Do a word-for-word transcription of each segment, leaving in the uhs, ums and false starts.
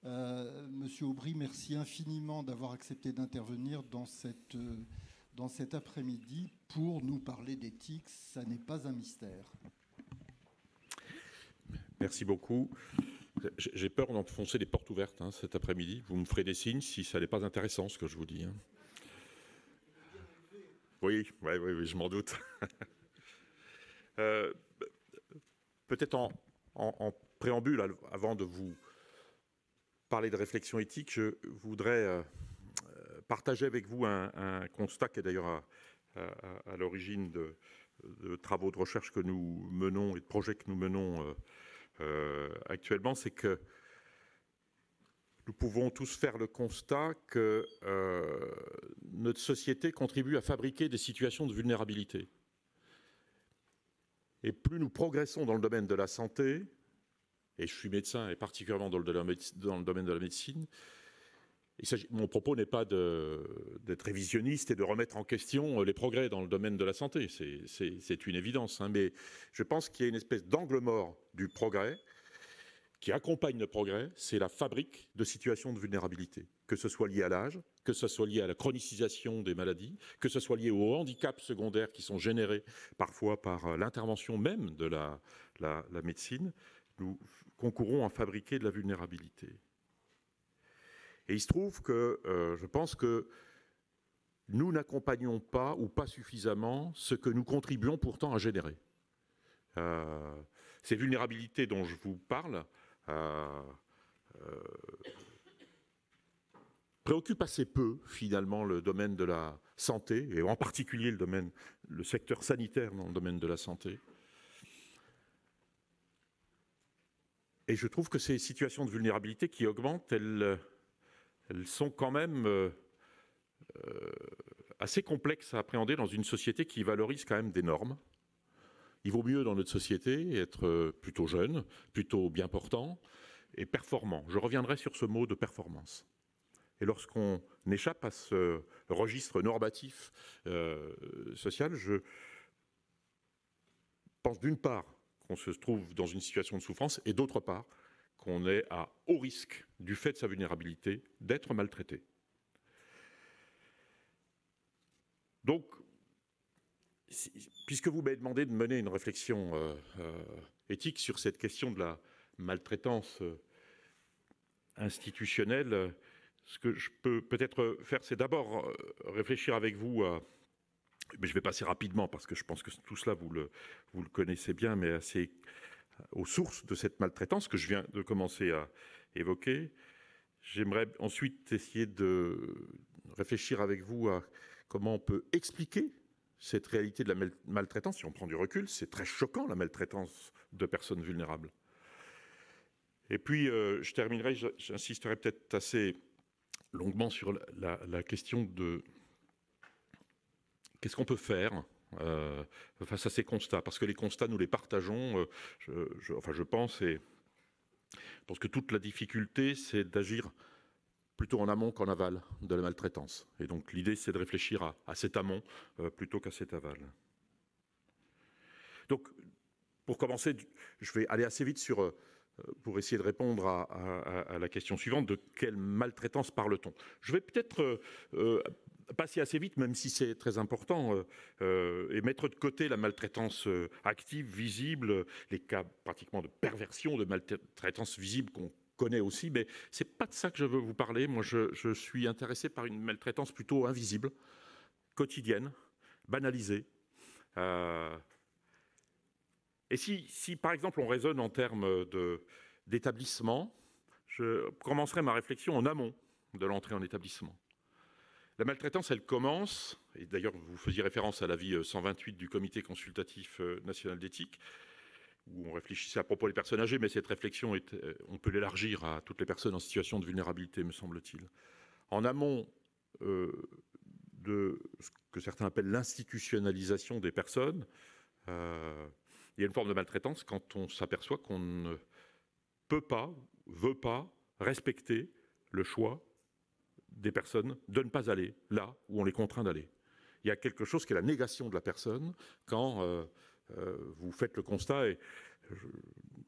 Euh, Monsieur Aubry, merci infiniment d'avoir accepté d'intervenir dans, cette, dans cet après-midi pour nous parler d'éthique. Ça n'est pas un mystère. Merci beaucoup. J'ai peur d'enfoncer des portes ouvertes hein, cet après-midi. Vous me ferez des signes si ça n'est pas intéressant ce que je vous dis. Hein. Oui, oui, oui, oui, je m'en doute. euh, Peut-être en, en, en préambule, avant de vous parler de réflexion éthique, je voudrais euh, partager avec vous un, un constat qui est d'ailleurs à, à, à l'origine de, de travaux de recherche que nous menons et de projets que nous menons euh, euh, actuellement, c'est que nous pouvons tous faire le constat que euh, notre société contribue à fabriquer des situations de vulnérabilité. Et plus nous progressons dans le domaine de la santé, et je suis médecin et particulièrement dans le, dans le domaine de la médecine, il mon propos n'est pas d'être révisionniste et de remettre en question les progrès dans le domaine de la santé, c'est une évidence, hein, mais je pense qu'il y a une espèce d'angle mort du progrès qui accompagne le progrès, c'est la fabrique de situations de vulnérabilité, que ce soit lié à l'âge, que ce soit lié à la chronicisation des maladies, que ce soit lié aux handicaps secondaires qui sont générés parfois par l'intervention même de la, la, la médecine, nous concourons à fabriquer de la vulnérabilité. Et il se trouve que euh, je pense que nous n'accompagnons pas ou pas suffisamment ce que nous contribuons pourtant à générer. Euh, ces vulnérabilités dont je vous parle, Euh, euh, préoccupe assez peu finalement le domaine de la santé et en particulier le domaine, le secteur sanitaire dans le domaine de la santé. Et je trouve que ces situations de vulnérabilité qui augmentent, elles, elles sont quand même euh, euh, assez complexes à appréhender dans une société qui valorise quand même des normes. Il vaut mieux dans notre société être plutôt jeune, plutôt bien portant et performant. Je reviendrai sur ce mot de performance. Et lorsqu'on échappe à ce registre normatif euh, social, je pense d'une part qu'on se trouve dans une situation de souffrance et d'autre part qu'on est à haut risque du fait de sa vulnérabilité d'être maltraité. Donc, puisque vous m'avez demandé de mener une réflexion euh, euh, éthique sur cette question de la maltraitance euh, institutionnelle, ce que je peux peut-être faire, c'est d'abord euh, réfléchir avec vous à... Mais je vais passer rapidement parce que je pense que tout cela, vous le, vous le connaissez bien, mais assez aux sources de cette maltraitance que je viens de commencer à évoquer. J'aimerais ensuite essayer de réfléchir avec vous à comment on peut expliquer cette réalité de la maltraitance. Si on prend du recul, c'est très choquant la maltraitance de personnes vulnérables. Et puis, euh, je terminerai, j'insisterai peut-être assez longuement sur la, la, la question de qu'est-ce qu'on peut faire euh, face à ces constats, parce que les constats, nous les partageons, euh, je, je, enfin je pense, et je pense que toute la difficulté, c'est d'agir plutôt en amont qu'en aval de la maltraitance. Et donc l'idée, c'est de réfléchir à, à cet amont euh, plutôt qu'à cet aval. Donc, pour commencer, je vais aller assez vite sur, euh, pour essayer de répondre à, à, à la question suivante, de quelle maltraitance parle-t-on? Je vais peut-être euh, euh, passer assez vite, même si c'est très important, euh, euh, et mettre de côté la maltraitance euh, active, visible, les cas pratiquement de perversion, de maltraitance visible qu'on connaît aussi, mais c'est pas de ça que je veux vous parler. Moi, je, je suis intéressé par une maltraitance plutôt invisible, quotidienne, banalisée. Euh, et si, si, par exemple, on raisonne en termes d'établissement, je commencerai ma réflexion en amont de l'entrée en établissement. La maltraitance, elle commence, et d'ailleurs vous faisiez référence à l'avis cent vingt-huit du Comité consultatif national d'éthique, où on réfléchissait à propos des personnes âgées, mais cette réflexion, est, on peut l'élargir à toutes les personnes en situation de vulnérabilité, me semble-t-il. En amont euh, de ce que certains appellent l'institutionnalisation des personnes, euh, il y a une forme de maltraitance quand on s'aperçoit qu'on ne peut pas, veut pas respecter le choix des personnes de ne pas aller là où on les contraint d'aller. Il y a quelque chose qui est la négation de la personne quand euh, euh, vous faites le constat, et je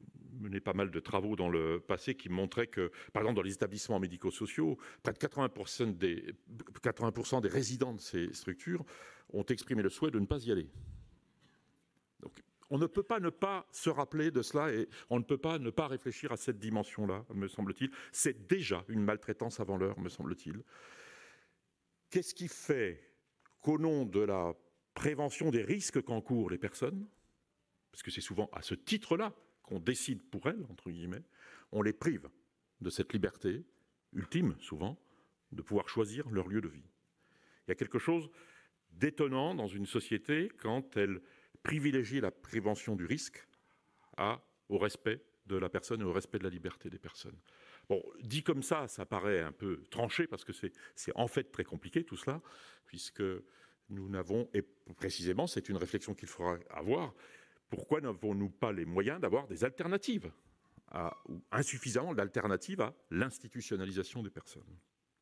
mené pas mal de travaux dans le passé qui montraient que, par exemple, dans les établissements médico-sociaux, près de quatre-vingts pour cent des, quatre-vingts pour cent des résidents de ces structures ont exprimé le souhait de ne pas y aller. Donc, on ne peut pas ne pas se rappeler de cela et on ne peut pas ne pas réfléchir à cette dimension-là, me semble-t-il. C'est déjà une maltraitance avant l'heure, me semble-t-il. Qu'est-ce qui fait qu'au nom de la prévention des risques qu'encourent les personnes, parce que c'est souvent à ce titre-là qu'on décide pour elles, entre guillemets, on les prive de cette liberté, ultime souvent, de pouvoir choisir leur lieu de vie. Il y a quelque chose d'étonnant dans une société quand elle privilégie la prévention du risque à, au respect de la personne et au respect de la liberté des personnes. Bon, dit comme ça, ça paraît un peu tranché parce que c'est en fait très compliqué tout cela, puisque nous n'avons, et précisément c'est une réflexion qu'il faudra avoir, pourquoi n'avons-nous pas les moyens d'avoir des alternatives, à, ou insuffisamment d'alternatives à l'institutionnalisation des personnes?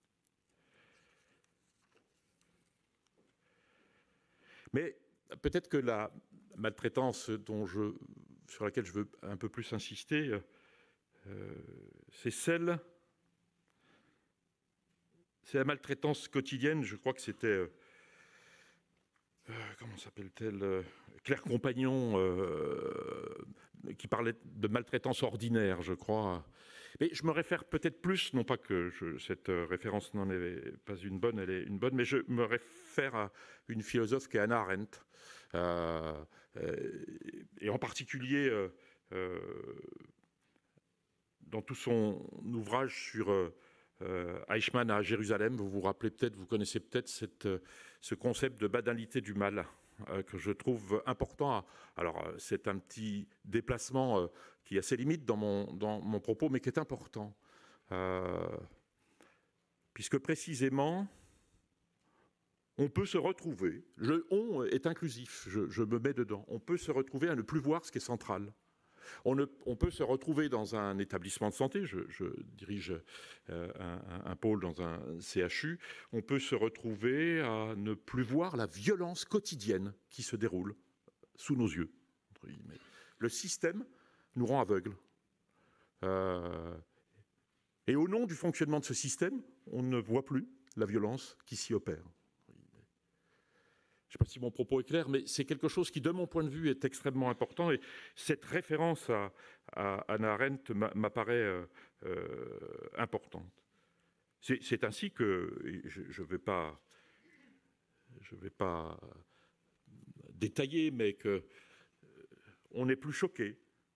Mais peut-être que la maltraitance dont je, sur laquelle je veux un peu plus insister, euh, c'est celle, c'est la maltraitance quotidienne. Je crois que c'était, euh, comment s'appelle-t-elle, euh, Claire Compagnon, euh, qui parlait de maltraitance ordinaire, je crois. Mais je me réfère peut-être plus, non pas que je, cette référence n'en est pas une bonne, elle est une bonne, mais je me réfère à une philosophe qui est Hannah Arendt, euh, euh, et en particulier euh, euh, dans tout son ouvrage sur euh, Eichmann à Jérusalem. Vous vous rappelez peut-être, vous connaissez peut-être cette, ce concept de banalité du mal, euh, que je trouve important. À, alors, c'est un petit déplacement euh, qui a ses limites dans mon, dans mon propos, mais qui est important. Euh, puisque précisément, on peut se retrouver, le on est inclusif, je, je me mets dedans, on peut se retrouver à ne plus voir ce qui est central. On, ne, on peut se retrouver dans un établissement de santé, je, je dirige euh, un, un pôle dans un C H U, on peut se retrouver à ne plus voir la violence quotidienne qui se déroule sous nos yeux. Le système nous rend aveugles. Euh, et au nom du fonctionnement de ce système, on ne voit plus la violence qui s'y opère. Je ne sais pas si mon propos est clair, mais c'est quelque chose qui, de mon point de vue, est extrêmement important. Et cette référence à, à Hannah Arendt m'apparaît euh, euh, importante. C'est ainsi que, je ne vais pas, je vais pas détailler, mais qu'on n'est plus choqué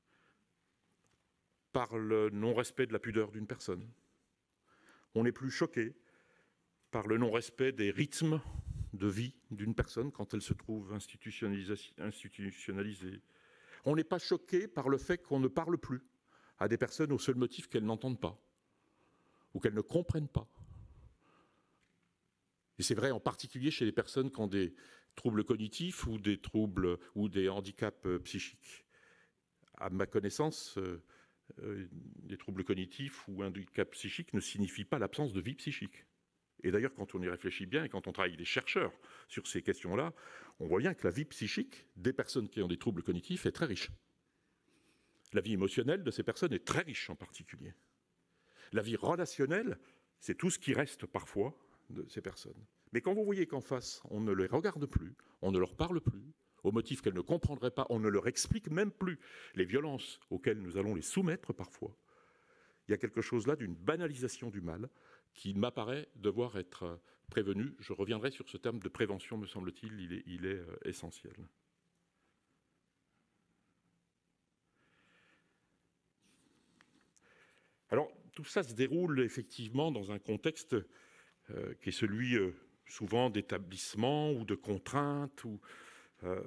par le non-respect de la pudeur d'une personne. On n'est plus choqué par le non-respect des rythmes de vie d'une personne quand elle se trouve institutionnalisée. On n'est pas choqué par le fait qu'on ne parle plus à des personnes au seul motif qu'elles n'entendent pas ou qu'elles ne comprennent pas. Et c'est vrai en particulier chez les personnes qui ont des troubles cognitifs ou des troubles ou des handicaps psychiques. À ma connaissance, euh, euh, des troubles cognitifs ou un handicap psychique ne signifient pas l'absence de vie psychique. Et d'ailleurs, quand on y réfléchit bien et quand on travaille avec des chercheurs sur ces questions-là, on voit bien que la vie psychique des personnes qui ont des troubles cognitifs est très riche. La vie émotionnelle de ces personnes est très riche en particulier. La vie relationnelle, c'est tout ce qui reste parfois de ces personnes. Mais quand vous voyez qu'en face, on ne les regarde plus, on ne leur parle plus, au motif qu'elles ne comprendraient pas, on ne leur explique même plus les violences auxquelles nous allons les soumettre parfois, il y a quelque chose là d'une banalisation du mal qui m'apparaît devoir être prévenu. Je reviendrai sur ce terme de prévention, me semble-t-il, il est, il est euh, essentiel. Alors, tout ça se déroule effectivement dans un contexte euh, qui est celui euh, souvent d'établissement ou de contraintes. Ou, euh,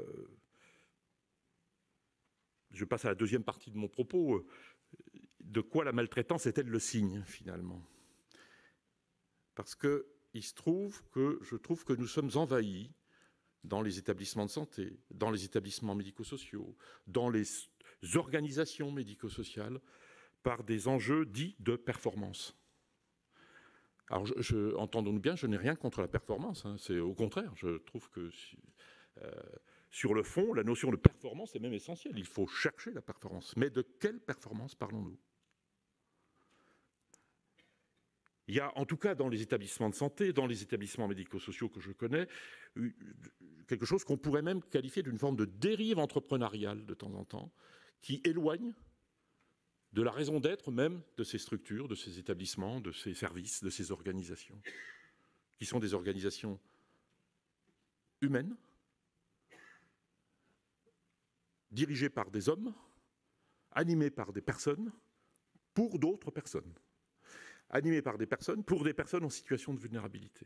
je passe à la deuxième partie de mon propos. De quoi la maltraitance est-elle le signe, finalement ? Parce qu'il se trouve que je trouve que nous sommes envahis dans les établissements de santé, dans les établissements médico-sociaux, dans les organisations médico-sociales, par des enjeux dits de performance. Alors, je, je, entendons-nous bien, je n'ai rien contre la performance, hein, c'est au contraire, je trouve que euh, Sur le fond, la notion de performance est même essentielle. Il faut chercher la performance. Mais de quelle performance parlons-nous? Il y a, en tout cas dans les établissements de santé, dans les établissements médico-sociaux que je connais, quelque chose qu'on pourrait même qualifier d'une forme de dérive entrepreneuriale de temps en temps, qui éloigne de la raison d'être même de ces structures, de ces établissements, de ces services, de ces organisations, qui sont des organisations humaines, dirigées par des hommes, animées par des personnes, pour d'autres personnes. Animées par des personnes, pour des personnes en situation de vulnérabilité.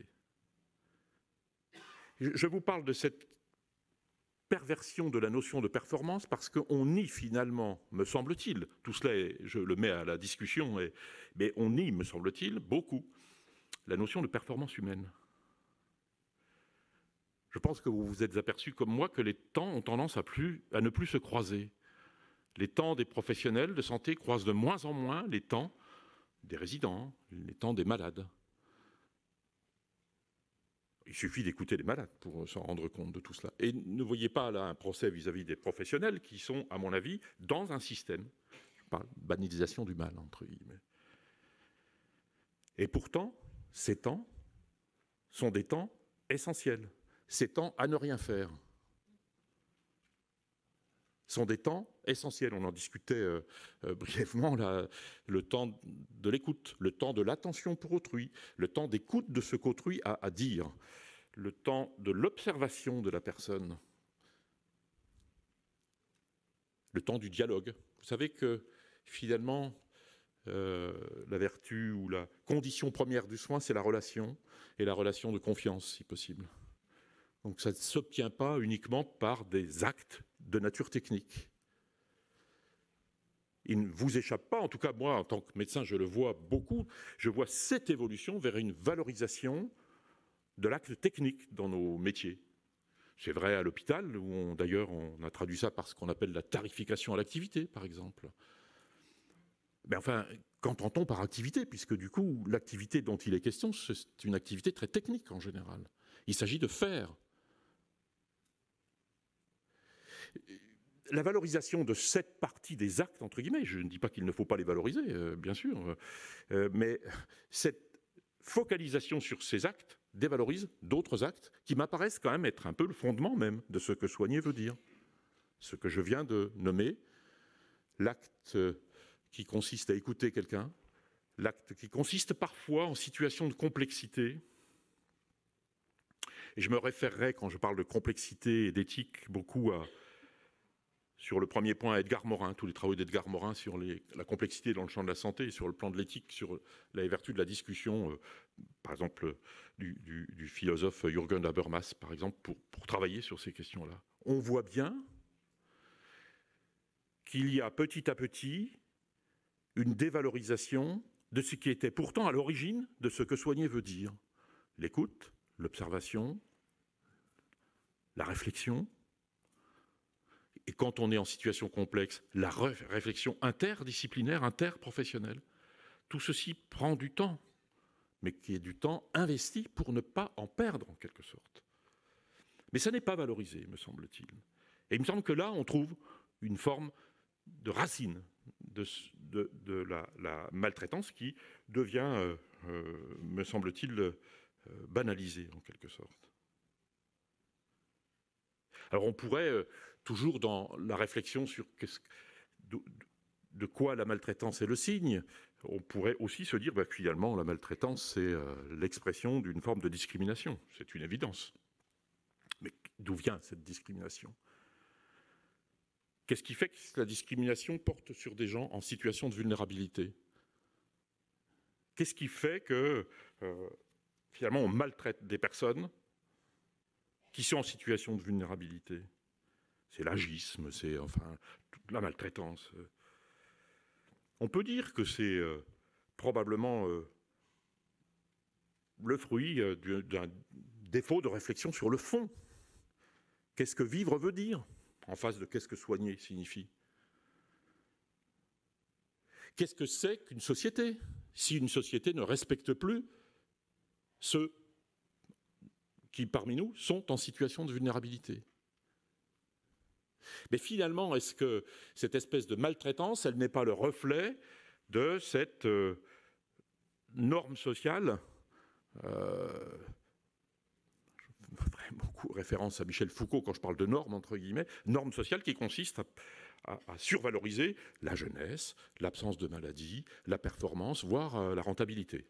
Je vous parle de cette perversion de la notion de performance parce qu'on nie finalement, me semble-t-il, tout cela, est, je le mets à la discussion, et, mais on nie, me semble-t-il, beaucoup la notion de performance humaine. Je pense que vous vous êtes aperçus comme moi que les temps ont tendance à, plus, à ne plus se croiser. Les temps des professionnels de santé croisent de moins en moins les temps des résidents, les temps des malades. Il suffit d'écouter les malades pour s'en rendre compte de tout cela. Et ne voyez pas là un procès vis-à-vis des professionnels qui sont, à mon avis, dans un système, je parle de banalisation du mal, entre guillemets. Et pourtant, ces temps sont des temps essentiels. Ces temps à ne rien faire sont des temps essentiels. On en discutait euh, euh, brièvement, là, le temps de l'écoute, le temps de l'attention pour autrui, le temps d'écoute de ce qu'autrui a à dire, le temps de l'observation de la personne, le temps du dialogue. Vous savez que finalement, euh, la vertu ou la condition première du soin, c'est la relation, et la relation de confiance, si possible. Donc ça ne s'obtient pas uniquement par des actes de nature technique. Il ne vous échappe pas, en tout cas moi en tant que médecin je le vois beaucoup, je vois cette évolution vers une valorisation de l'acte technique dans nos métiers. C'est vrai à l'hôpital, où d'ailleurs on a traduit ça par ce qu'on appelle la tarification à l'activité, par exemple. Mais enfin, qu'entend-on par activité? Puisque du coup, l'activité dont il est question, c'est une activité très technique en général. Il s'agit de faire. La valorisation de cette partie des actes, entre guillemets, je ne dis pas qu'il ne faut pas les valoriser, euh, bien sûr, euh, mais cette focalisation sur ces actes dévalorise d'autres actes qui m'apparaissent quand même être un peu le fondement même de ce que soigner veut dire. Ce que je viens de nommer, l'acte qui consiste à écouter quelqu'un, l'acte qui consiste parfois en situation de complexité. Et je me référerai, quand je parle de complexité et d'éthique, beaucoup à, sur le premier point, à Edgar Morin, tous les travaux d'Edgar Morin sur les, la complexité dans le champ de la santé, et sur le plan de l'éthique, sur la vertu de la discussion, euh, par exemple, du, du, du philosophe Jürgen Habermas, par exemple, pour, pour travailler sur ces questions-là. On voit bien qu'il y a petit à petit une dévalorisation de ce qui était pourtant à l'origine de ce que soigner veut dire. L'écoute, l'observation, la réflexion, et quand on est en situation complexe, la réflexion interdisciplinaire, interprofessionnelle. Tout ceci prend du temps, mais qui est du temps investi pour ne pas en perdre en quelque sorte. Mais ça n'est pas valorisé, me semble-t-il. Et il me semble que là, on trouve une forme de racine de, de, de la, la maltraitance qui devient, euh, euh, me semble-t-il, euh, banalisée en quelque sorte. Alors on pourrait, euh, toujours dans la réflexion sur qu'est-ce, de, de quoi la maltraitance est le signe, on pourrait aussi se dire que bah, finalement la maltraitance c'est euh, l'expression d'une forme de discrimination, c'est une évidence. Mais d'où vient cette discrimination ? Qu'est-ce qui fait que la discrimination porte sur des gens en situation de vulnérabilité? Qu'est-ce qui fait que euh, finalement on maltraite des personnes qui sont en situation de vulnérabilité? C'est l'agisme, c'est enfin toute la maltraitance. On peut dire que c'est euh, probablement euh, le fruit euh, d'un défaut de réflexion sur le fond. Qu'est-ce que vivre veut dire en face de qu'est-ce que soigner signifie? Qu'est-ce que c'est qu'une société si une société ne respecte plus ceux qui, parmi nous, sont en situation de vulnérabilité? Mais finalement, est-ce que cette espèce de maltraitance, elle n'est pas le reflet de cette euh, norme sociale euh, je ferai beaucoup référence à Michel Foucault quand je parle de norme, entre guillemets, norme sociale qui consiste à, à, à survaloriser la jeunesse, l'absence de maladie, la performance, voire euh, la rentabilité.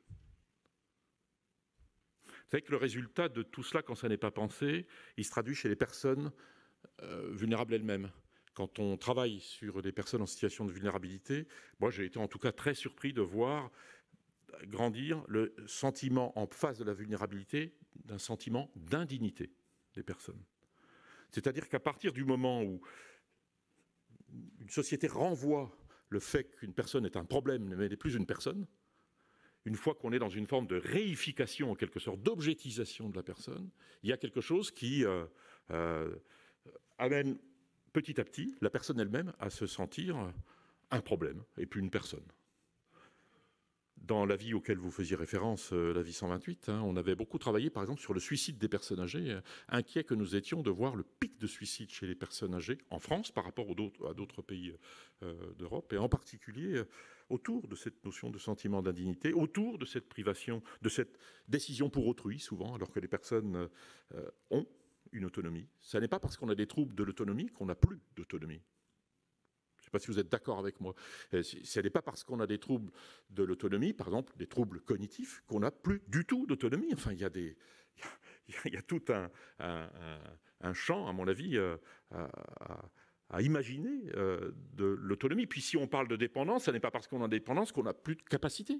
Vous savez que le résultat de tout cela, quand ça n'est pas pensé, il se traduit chez les personnes euh, vulnérables elles-mêmes. Quand on travaille sur des personnes en situation de vulnérabilité, moi j'ai été en tout cas très surpris de voir grandir le sentiment en face de la vulnérabilité d'un sentiment d'indignité des personnes. C'est-à-dire qu'à partir du moment où une société renvoie le fait qu'une personne est un problème, mais n'est plus une personne, une fois qu'on est dans une forme de réification, en quelque sorte, d'objectisation de la personne, il y a quelque chose qui euh, euh, amène petit à petit la personne elle-même à se sentir un problème et plus une personne. Dans la vie auquel vous faisiez référence, euh, la vie cent vingt-huit, hein, on avait beaucoup travaillé par exemple sur le suicide des personnes âgées, euh, inquiets que nous étions de voir le pic de suicide chez les personnes âgées en France par rapport aux d'autres, à d'autres pays euh, d'Europe, et en particulier euh, autour de cette notion de sentiment d'indignité, autour de cette privation, de cette décision pour autrui souvent, alors que les personnes euh, ont une autonomie. Ce n'est pas parce qu'on a des troubles de l'autonomie qu'on n'a plus d'autonomie. Je ne sais pas si vous êtes d'accord avec moi. Ce n'est pas parce qu'on a des troubles de l'autonomie, par exemple des troubles cognitifs, qu'on n'a plus du tout d'autonomie. Enfin, il y a, des, il y a, il y a tout un, un, un, un champ, à mon avis, à, à, à imaginer euh, de l'autonomie. Puis si on parle de dépendance, ce n'est pas parce qu'on a dépendance qu'on n'a plus de capacité.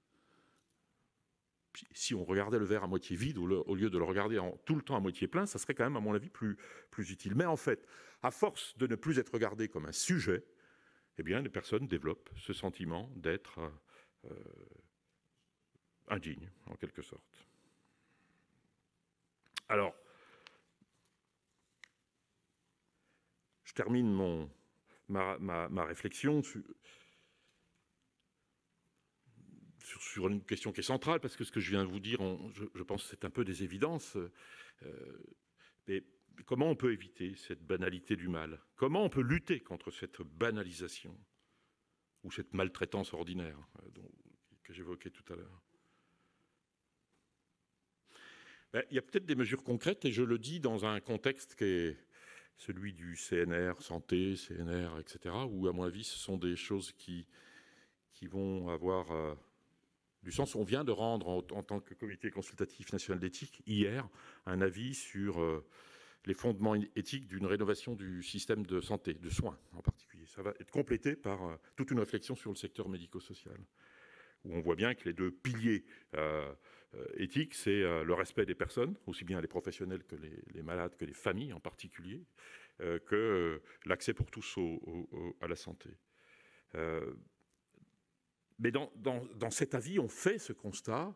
Puis, si on regardait le verre à moitié vide au, au lieu de le regarder en, tout le temps à moitié plein, ça serait quand même, à mon avis, plus, plus utile. Mais en fait, à force de ne plus être regardé comme un sujet, eh bien, les personnes développent ce sentiment d'être euh, indignes, en quelque sorte. Alors, je termine mon, ma, ma, ma réflexion sur, sur, sur une question qui est centrale, parce que ce que je viens de vous dire, on, je, je pense que c'est un peu des évidences. Euh, mais comment on peut éviter cette banalité du mal? Comment on peut lutter contre cette banalisation ou cette maltraitance ordinaire euh, dont, que j'évoquais tout à l'heure? Ben, il y a peut-être des mesures concrètes, et je le dis dans un contexte qui est celui du C N R, santé, C N R, et cetera, où, à mon avis, ce sont des choses qui, qui vont avoir euh, du sens. On vient de rendre, en, en tant que comité consultatif national d'éthique, hier, un avis sur euh, les fondements éthiques d'une rénovation du système de santé, de soins en particulier. Ça va être complété par euh, toute une réflexion sur le secteur médico-social, où on voit bien que les deux piliers euh, euh, éthiques, c'est euh, le respect des personnes, aussi bien les professionnels que les, les malades, que les familles en particulier, euh, que euh, l'accès pour tous au, au, au, à la santé. Euh, mais dans, dans, dans cet avis, on fait ce constat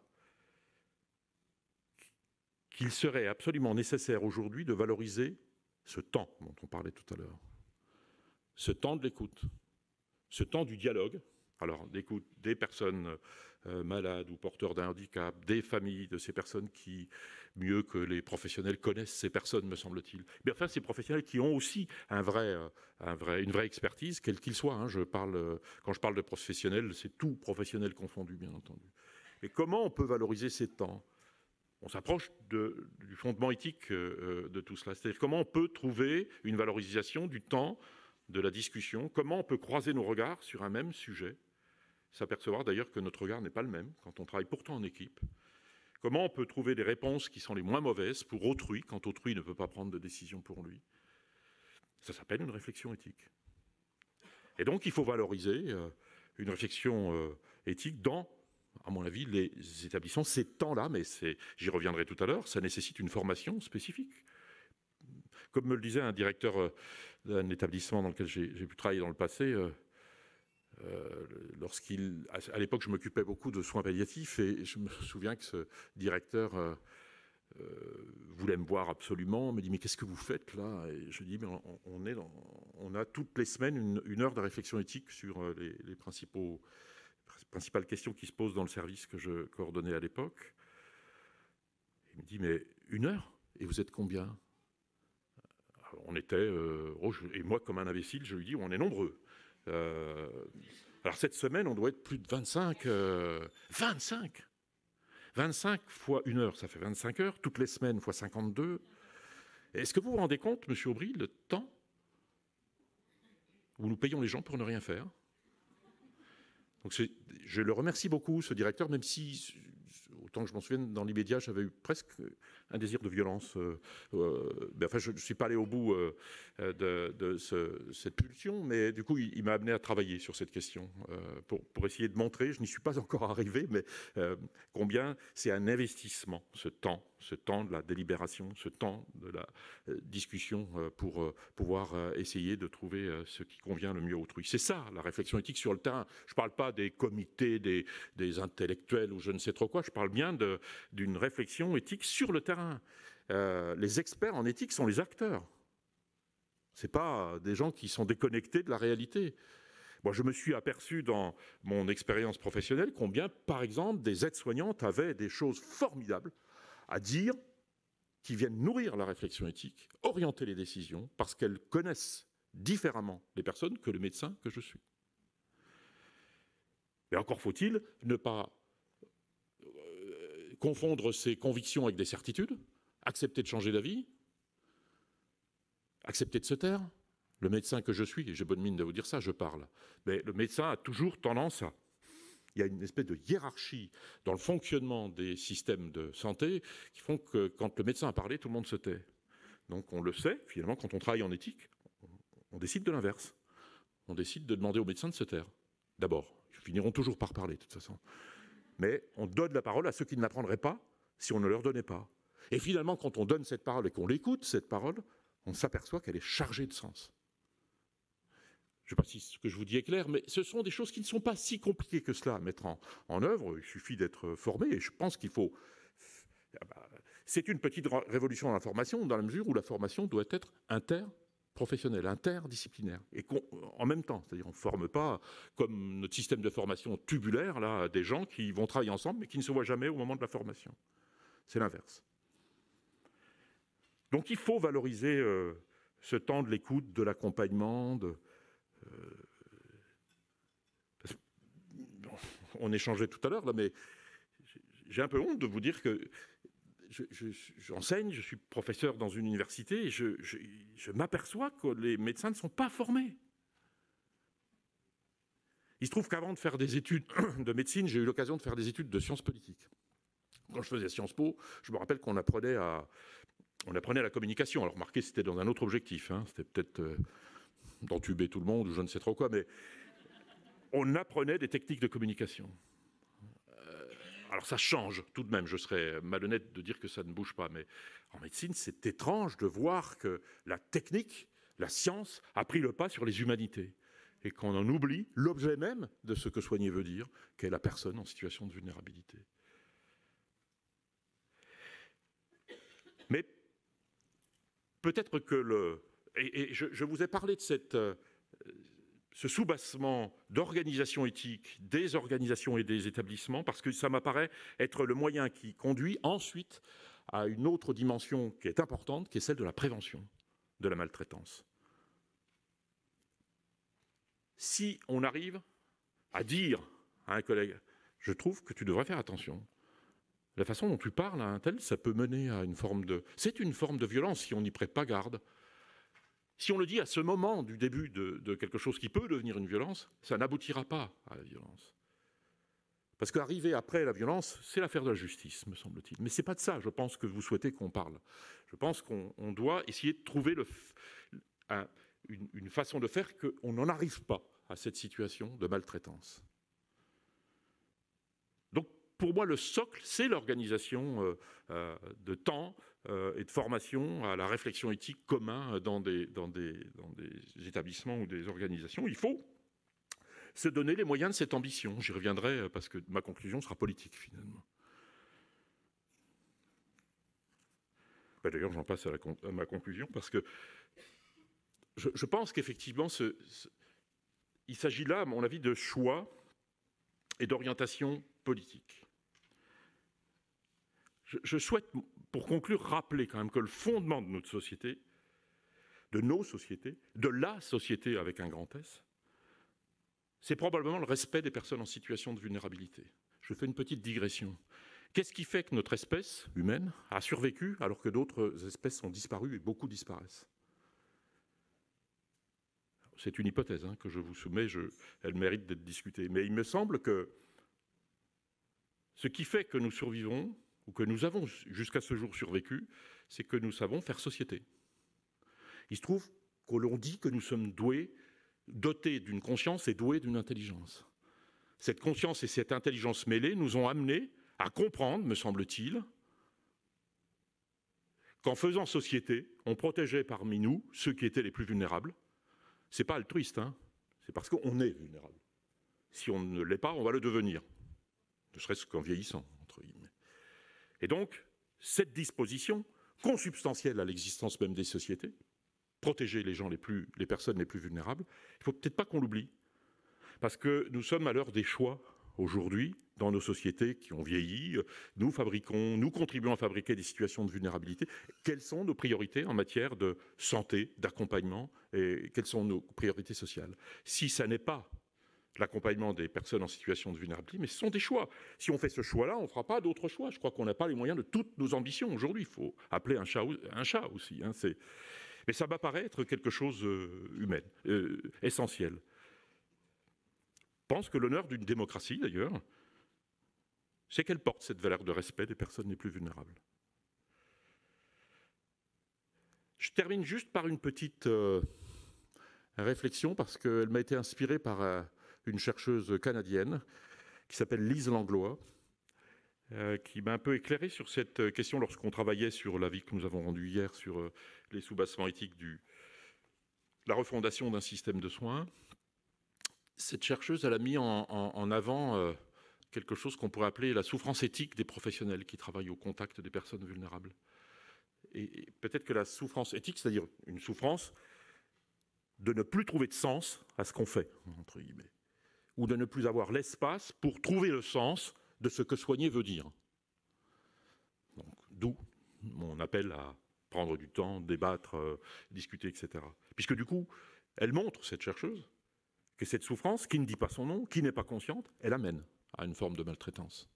qu'il serait absolument nécessaire aujourd'hui de valoriser ce temps dont on parlait tout à l'heure, ce temps de l'écoute, ce temps du dialogue, alors d'écoute des personnes euh, malades ou porteurs d'un handicap, des familles de ces personnes qui, mieux que les professionnels, connaissent ces personnes, me semble-t-il. Mais enfin, ces professionnels qui ont aussi un vrai, euh, un vrai, une vraie expertise, quelle qu'il soit. Hein, je parle, euh, quand je parle de professionnels, c'est tout professionnel confondu, bien entendu. Et comment on peut valoriser ces temps? On s'approche de, du fondement éthique euh, de tout cela. C'est-à-dire comment on peut trouver une valorisation du temps, de la discussion, comment on peut croiser nos regards sur un même sujet, s'apercevoir d'ailleurs que notre regard n'est pas le même quand on travaille pourtant en équipe. Comment on peut trouver des réponses qui sont les moins mauvaises pour autrui, quand autrui ne peut pas prendre de décision pour lui. Ça s'appelle une réflexion éthique. Et donc il faut valoriser euh, une réflexion euh, éthique dans, à mon avis, les établissements. Ces temps-là, mais j'y reviendrai tout à l'heure, ça nécessite une formation spécifique. Comme me le disait un directeur euh, d'un établissement dans lequel j'ai pu travailler dans le passé, euh, euh, lorsqu'il, à l'époque, je m'occupais beaucoup de soins palliatifs, et je me souviens que ce directeur euh, euh, voulait me voir absolument, me dit mais qu'est-ce que vous faites là? Et je dis mais on, on est dans, on a toutes les semaines une, une heure de réflexion éthique sur les, les principaux, principales questions qui se posent dans le service que je coordonnais à l'époque. Il me dit mais une heure? Et vous êtes combien? on était, euh, oh, je, et moi comme un imbécile, je lui dis, on est nombreux. Euh, alors cette semaine, on doit être plus de vingt-cinq. Euh, vingt-cinq vingt-cinq fois une heure, ça fait vingt-cinq heures. Toutes les semaines fois cinquante-deux. Est-ce que vous vous rendez compte, monsieur Aubry, le temps où nous payons les gens pour ne rien faire? Donc je le remercie beaucoup, ce directeur, même si, autant que je m'en souvienne, dans l'immédiat, j'avais eu presque un désir de violence. Euh, euh, ben, enfin, je ne suis pas allé au bout euh, de, de ce, cette pulsion, mais du coup, il, il m'a amené à travailler sur cette question euh, pour, pour essayer de montrer, je n'y suis pas encore arrivé, mais euh, combien c'est un investissement, ce temps, ce temps de la délibération, ce temps de la euh, discussion euh, pour euh, pouvoir euh, essayer de trouver euh, ce qui convient le mieux à autrui. C'est ça, la réflexion éthique sur le terrain. Je ne parle pas des comités, des, des intellectuels ou je ne sais trop quoi, je parle bien d'une réflexion éthique sur le terrain. Euh, les experts en éthique sont les acteurs. Ce n'est pas des gens qui sont déconnectés de la réalité. Moi, je me suis aperçu dans mon expérience professionnelle combien, par exemple, des aides-soignantes avaient des choses formidables à dire qui viennent nourrir la réflexion éthique, orienter les décisions, parce qu'elles connaissent différemment les personnes que le médecin que je suis. Mais encore faut-il ne pas confondre ses convictions avec des certitudes, accepter de changer d'avis, accepter de se taire. Le médecin que je suis, et j'ai bonne mine de vous dire ça, je parle, mais le médecin a toujours tendance à... Il y a une espèce de hiérarchie dans le fonctionnement des systèmes de santé qui font que quand le médecin a parlé, tout le monde se tait. Donc on le sait, finalement, quand on travaille en éthique, on décide de l'inverse. On décide de demander aux médecins de se taire. D'abord, ils finiront toujours par parler, de toute façon. Mais on donne la parole à ceux qui ne l'apprendraient pas si on ne leur donnait pas. Et finalement, quand on donne cette parole et qu'on l'écoute, cette parole, on s'aperçoit qu'elle est chargée de sens. Je ne sais pas si ce que je vous dis est clair, mais ce sont des choses qui ne sont pas si compliquées que cela à mettre en, en œuvre. Il suffit d'être formé et je pense qu'il faut... C'est une petite révolution dans la formation, dans la mesure où la formation doit être interprofessionnelle, interdisciplinaire. Et en même temps, c'est-à-dire on ne forme pas, comme notre système de formation tubulaire, là, des gens qui vont travailler ensemble mais qui ne se voient jamais au moment de la formation. C'est l'inverse. Donc il faut valoriser euh, ce temps de l'écoute, de l'accompagnement, de... On échangeait tout à l'heure, là, mais j'ai un peu honte de vous dire que j'enseigne, je, je, je suis professeur dans une université, et je, je, je m'aperçois que les médecins ne sont pas formés. Il se trouve qu'avant de faire des études de médecine, j'ai eu l'occasion de faire des études de sciences politiques. Quand je faisais Sciences Po, je me rappelle qu'on apprenait à, on apprenait à la communication. Alors, remarquez, c'était dans un autre objectif, hein. C'était peut-être euh, d'entuber tout le monde ou je ne sais trop quoi, mais on apprenait des techniques de communication. Euh, alors ça change tout de même, je serais malhonnête de dire que ça ne bouge pas, mais en médecine, c'est étrange de voir que la technique, la science, a pris le pas sur les humanités et qu'on en oublie l'objet même de ce que soigner veut dire, qu'est la personne en situation de vulnérabilité. Mais peut-être que le... Et, et je, je vous ai parlé de cette... Euh, ce soubassement d'organisation éthique des organisations et des établissements, parce que ça m'apparaît être le moyen qui conduit ensuite à une autre dimension qui est importante, qui est celle de la prévention de la maltraitance. Si on arrive à dire à un collègue « je trouve que tu devrais faire attention », la façon dont tu parles à un tel, ça peut mener à une forme de... C'est une forme de violence si on n'y prête pas garde. Si on le dit à ce moment du début de, de quelque chose qui peut devenir une violence, ça n'aboutira pas à la violence. Parce qu'arriver après la violence, c'est l'affaire de la justice, me semble-t-il. Mais ce n'est pas de ça, je pense, que vous souhaitez qu'on parle. Je pense qu'on on doit essayer de trouver le, un, une, une façon de faire qu'on n'en arrive pas à cette situation de maltraitance. Donc, pour moi, le socle, c'est l'organisation euh, euh, de temps, et de formation à la réflexion éthique commun dans des, dans, des, dans des établissements ou des organisations. Il faut se donner les moyens de cette ambition. J'y reviendrai parce que ma conclusion sera politique, finalement. Ben, d'ailleurs, j'en passe à, la, à ma conclusion parce que je, je pense qu'effectivement, ce, ce, il s'agit là, à mon avis, de choix et d'orientation politique. Je, je souhaite, pour conclure, rappeler quand même que le fondement de notre société, de nos sociétés, de la société avec un grand S, c'est probablement le respect des personnes en situation de vulnérabilité. Je fais une petite digression. Qu'est-ce qui fait que notre espèce humaine a survécu alors que d'autres espèces sont disparues et beaucoup disparaissent? C'est une hypothèse hein, que je vous soumets, je, elle mérite d'être discutée. Mais il me semble que ce qui fait que nous survivons, ou que nous avons jusqu'à ce jour survécu, c'est que nous savons faire société. Il se trouve que l'on dit que nous sommes doués, dotés d'une conscience et doués d'une intelligence. Cette conscience et cette intelligence mêlées nous ont amenés à comprendre, me semble-t-il, qu'en faisant société, on protégeait parmi nous ceux qui étaient les plus vulnérables. Ce n'est pas altruiste, hein, c'est parce qu'on est vulnérable. Si on ne l'est pas, on va le devenir, ne serait-ce qu'en vieillissant, entre guillemets. Et donc, cette disposition, consubstantielle à l'existence même des sociétés, protéger les gens les plus, les personnes les plus vulnérables, il ne faut peut-être pas qu'on l'oublie. Parce que nous sommes à l'heure des choix aujourd'hui, dans nos sociétés qui ont vieilli, nous fabriquons, nous contribuons à fabriquer des situations de vulnérabilité. Quelles sont nos priorités en matière de santé, d'accompagnement, et quelles sont nos priorités sociales? Si ça n'est pas l'accompagnement des personnes en situation de vulnérabilité, mais ce sont des choix. Si on fait ce choix-là, on ne fera pas d'autres choix. Je crois qu'on n'a pas les moyens de toutes nos ambitions aujourd'hui. Il faut appeler un chat, un chat aussi. Hein, c'est... Mais ça m'apparaît être quelque chose euh, humain, euh, essentiel. Je pense que l'honneur d'une démocratie, d'ailleurs, c'est qu'elle porte cette valeur de respect des personnes les plus vulnérables. Je termine juste par une petite euh, réflexion, parce qu'elle m'a été inspirée par euh, une chercheuse canadienne qui s'appelle Lise Langlois, euh, qui m'a un peu éclairé sur cette question lorsqu'on travaillait sur l'avis que nous avons rendu hier sur euh, les soubassements éthiques du, la refondation d'un système de soins. Cette chercheuse, elle a mis en, en, en avant euh, quelque chose qu'on pourrait appeler la souffrance éthique des professionnels qui travaillent au contact des personnes vulnérables. Et, et peut-être que la souffrance éthique, c'est-à-dire une souffrance de ne plus trouver de sens à ce qu'on fait, entre guillemets, ou de ne plus avoir l'espace pour trouver le sens de ce que soigner veut dire. Donc, d'où mon appel à prendre du temps, débattre, euh, discuter, et cetera. Puisque du coup, elle montre, cette chercheuse, que cette souffrance, qui ne dit pas son nom, qui n'est pas consciente, elle amène à une forme de maltraitance.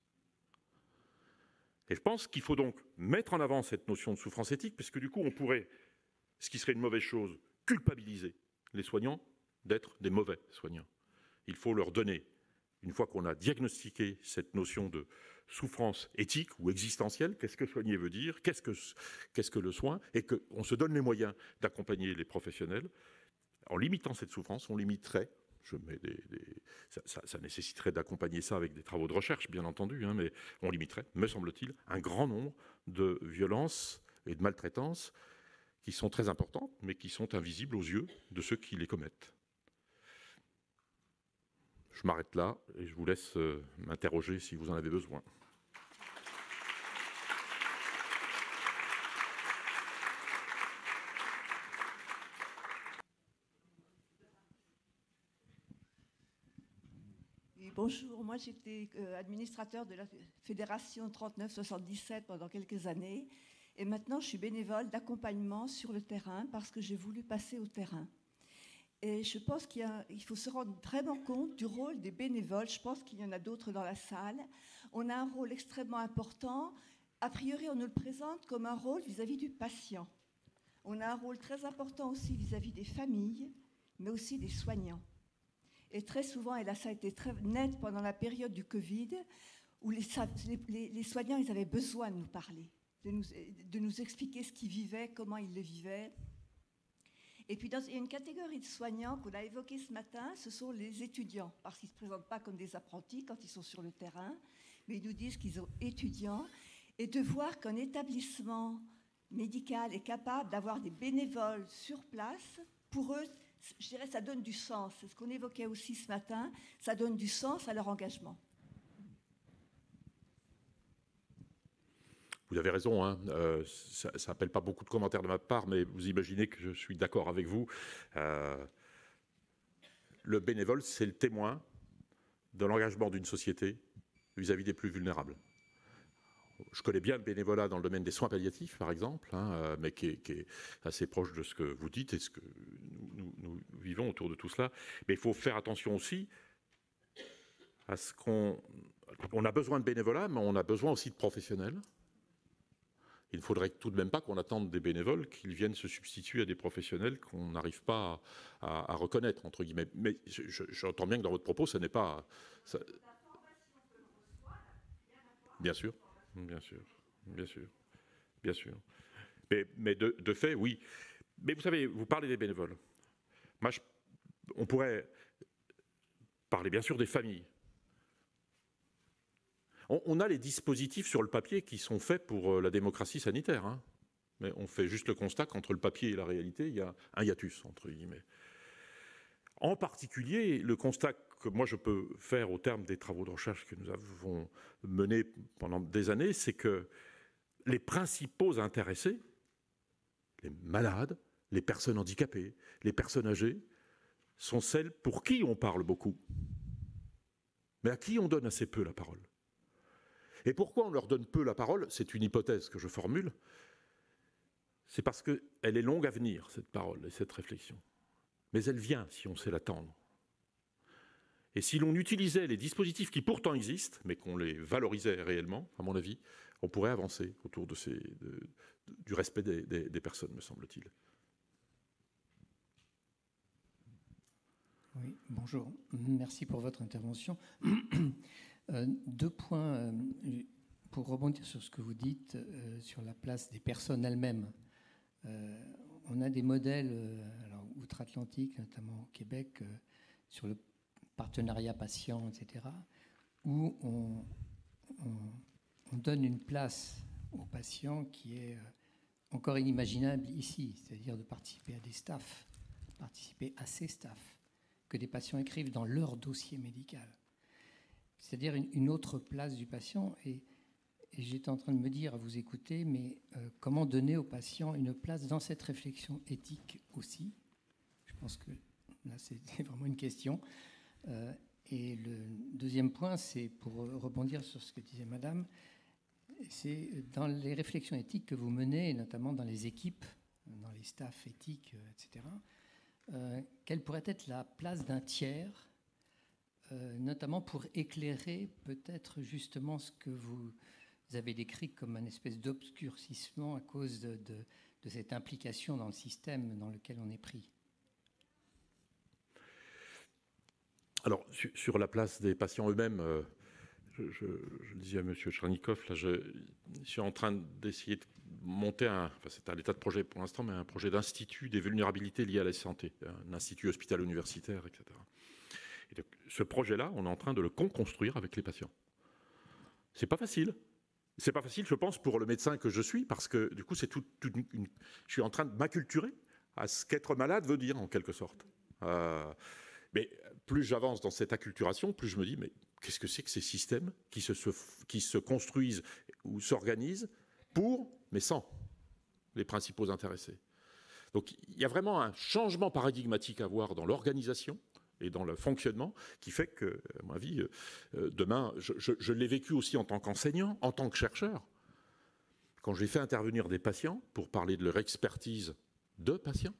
Et je pense qu'il faut donc mettre en avant cette notion de souffrance éthique, parce que du coup, on pourrait, ce qui serait une mauvaise chose, culpabiliser les soignants d'être des mauvais soignants. Il faut leur donner, une fois qu'on a diagnostiqué cette notion de souffrance éthique ou existentielle, qu'est-ce que soigner veut dire, qu'est-ce que, qu'est-ce que le soin, et qu'on se donne les moyens d'accompagner les professionnels. En limitant cette souffrance, on limiterait, je mets des, des, ça, ça, ça nécessiterait d'accompagner ça avec des travaux de recherche, bien entendu, hein, mais on limiterait, me semble-t-il, un grand nombre de violences et de maltraitances qui sont très importantes, mais qui sont invisibles aux yeux de ceux qui les commettent. Je m'arrête là et je vous laisse euh, m'interroger si vous en avez besoin. Bonjour, moi j'étais euh, administrateur de la Fédération trente-neuf soixante-dix-sept pendant quelques années et maintenant je suis bénévole d'accompagnement sur le terrain parce que j'ai voulu passer au terrain. Et je pense qu'il y a, il faut se rendre vraiment compte du rôle des bénévoles. Je pense qu'il y en a d'autres dans la salle. On a un rôle extrêmement important. A priori, on nous le présente comme un rôle vis-à-vis du patient. On a un rôle très important aussi vis-à-vis des familles, mais aussi des soignants. Et très souvent, et là ça a été très net pendant la période du Covid, où les, les, les soignants ils avaient besoin de nous parler, de nous, de nous expliquer ce qu'ils vivaient, comment ils le vivaient. Et puis dans, il y a une catégorie de soignants qu'on a évoquée ce matin, ce sont les étudiants, parce qu'ils ne se présentent pas comme des apprentis quand ils sont sur le terrain, mais ils nous disent qu'ils sont étudiants, et de voir qu'un établissement médical est capable d'avoir des bénévoles sur place, pour eux, je dirais, ça donne du sens. C'est ce qu'on évoquait aussi ce matin. Ça donne du sens à leur engagement. Vous avez raison, hein. euh, ça n'appelle pas beaucoup de commentaires de ma part, mais vous imaginez que je suis d'accord avec vous. Euh, le bénévole, c'est le témoin de l'engagement d'une société vis-à-vis des plus vulnérables. Je connais bien le bénévolat dans le domaine des soins palliatifs, par exemple, hein, mais qui est, qui est assez proche de ce que vous dites et ce que nous, nous, nous vivons autour de tout cela. Mais il faut faire attention aussi à ce qu'on... On a besoin de bénévolat, mais on a besoin aussi de professionnels. Il ne faudrait tout de même pas qu'on attende des bénévoles qu'ils viennent se substituer à des professionnels qu'on n'arrive pas à, à, à reconnaître, entre guillemets. Mais j'entends bien que dans votre propos, ce n'est pas... Ça... Bien sûr. Bien sûr, bien sûr, bien sûr. Mais, mais de, de fait, oui. Mais vous savez, vous parlez des bénévoles. Moi, je, on pourrait parler bien sûr des familles. On, on a les dispositifs sur le papier qui sont faits pour la démocratie sanitaire. Hein. Mais on fait juste le constat qu'entre le papier et la réalité, il y a un hiatus, entre guillemets. En particulier, le constat que moi je peux faire au terme des travaux de recherche que nous avons menés pendant des années, c'est que les principaux intéressés, les malades, les personnes handicapées, les personnes âgées, sont celles pour qui on parle beaucoup, mais à qui on donne assez peu la parole. Et pourquoi on leur donne peu la parole? C'est une hypothèse que je formule. C'est parce qu'elle est longue à venir, cette parole et cette réflexion. Mais elle vient si on sait l'attendre. Et si l'on utilisait les dispositifs qui pourtant existent, mais qu'on les valorisait réellement, à mon avis, on pourrait avancer autour de ces, de, du respect des, des, des personnes, me semble-t-il. Oui, bonjour. Merci pour votre intervention. euh, deux points euh, pour rebondir sur ce que vous dites euh, sur la place des personnes elles-mêmes. Euh, on a des modèles, euh, alors outre-Atlantique, notamment au Québec, euh, sur le partenariat patient, et cetera, où on, on, on donne une place aux patients qui est encore inimaginable ici, c'est-à-dire de participer à des staffs, participer à ces staffs, que des patients écrivent dans leur dossier médical. C'est-à-dire une, une autre place du patient. Et, et j'étais en train de me dire, à vous écouter, mais euh, comment donner aux patients une place dans cette réflexion éthique aussi? Je pense que là, c'est vraiment une question. Euh, et le deuxième point, c'est pour rebondir sur ce que disait Madame, c'est dans les réflexions éthiques que vous menez, notamment dans les équipes, dans les staffs éthiques, et cetera, euh, quelle pourrait être la place d'un tiers, euh, notamment pour éclairer peut-être justement ce que vous avez décrit comme un espèce d'obscurcissement à cause de, de, de cette implication dans le système dans lequel on est pris? Alors, sur, sur la place des patients eux-mêmes, euh, je, je, je disais à M. Tchernikov, là, je, je suis en train d'essayer de monter un, enfin c'est à l'état de projet pour l'instant, mais un projet d'institut des vulnérabilités liées à la santé, un institut hospitalo-universitaire, et cetera. Et donc, ce projet-là, on est en train de le co-construire avec les patients. C'est pas facile. C'est pas facile, je pense, pour le médecin que je suis, parce que du coup, c'est tout, tout une, je suis en train de m'acculturer à ce qu'être malade veut dire, en quelque sorte. Euh, mais plus j'avance dans cette acculturation, plus je me dis, mais qu'est-ce que c'est que ces systèmes qui se, se, qui se construisent ou s'organisent pour, mais sans les principaux intéressés. Donc il y a vraiment un changement paradigmatique à voir dans l'organisation et dans le fonctionnement qui fait que, à mon avis, euh, demain, je, je, je l'ai vécu aussi en tant qu'enseignant, en tant que chercheur, quand j'ai fait intervenir des patients pour parler de leur expertise de patients.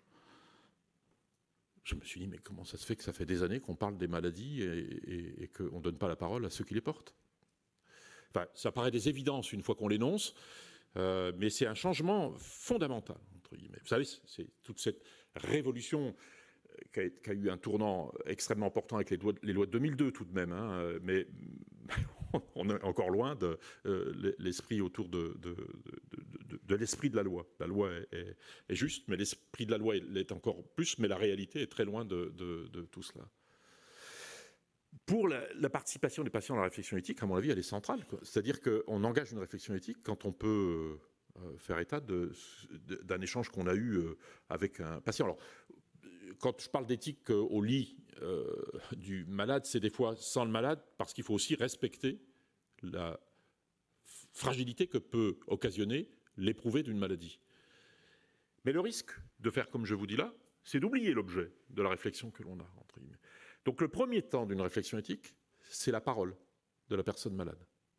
Je me suis dit, mais comment ça se fait que ça fait des années qu'on parle des maladies et, et, et qu'on ne donne pas la parole à ceux qui les portent? Enfin, ça paraît des évidences une fois qu'on l'énonce, euh, mais c'est un changement fondamental, entre guillemets. Vous savez, c'est toute cette révolution qui a, qui a eu un tournant extrêmement important avec les lois, les lois de deux mille deux tout de même, hein, mais on est encore loin de euh, l'esprit autour de, de, de, de, de l'esprit de la loi. La loi est, est, est juste, mais l'esprit de la loi l'est encore plus, mais la réalité est très loin de, de, de tout cela. Pour la, la participation des patients à la réflexion éthique, à mon avis, elle est centrale. C'est-à-dire qu'on engage une réflexion éthique quand on peut euh, faire état d'un échange qu'on a eu euh, avec un patient. Alors, quand je parle d'éthique euh, au lit euh, du malade, c'est des fois sans le malade, parce qu'il faut aussi respecter la fragilité que peut occasionner l'éprouvé d'une maladie. Mais le risque de faire comme je vous dis là, c'est d'oublier l'objet de la réflexion que l'on a, entre guillemets. Donc le premier temps d'une réflexion éthique, c'est la parole de la personne malade.